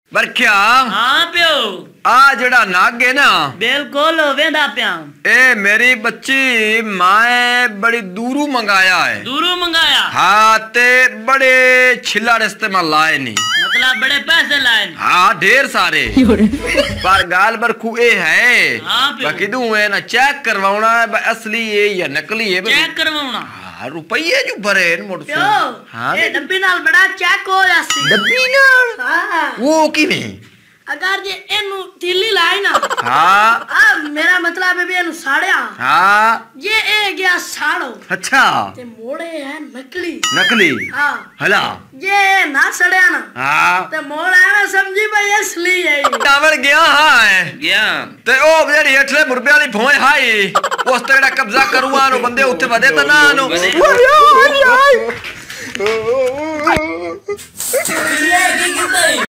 बरख्या हाँ प्यो आ जड़ा नाग है ना बिल्कुल वेंदा प्या ए मेरी बच्ची माए बड़ी दूरू मंगाया है। दूरू मंगाया हाँ ते बड़े छिल्लड़ इस्तेमाल लाए नहीं मतलब बड़े पैसे लाए हाँ ढेर सारे पर गाल बरखू ए है हाँ प्यो किदू है ना चेक करवाना है असली है या नकली है चेक करवाना रुपये जो भरे मोड़ प्यो हाँ ये डब्बी नाल बड़ा चेक हो जासी डब्बी नाल हाँ वो किवें अगर जे एनु थैली लाई ना हाँ मेरा मतलब है भी एनु साड़िया हाँ ये ए गया साड़ो अच्छा ते मोड़े है नकली नकली हाँ हला ये ना सड़िया ना हाँ ते मोड़ है ना समझी भाई असली है टावर गया हाँ गया ते ओ जेडी हेठले मुरबे वाली भोए हाई उस ते जेड़ा कब्जा करूआ नो बंदे उत्ते वदे ता ना नो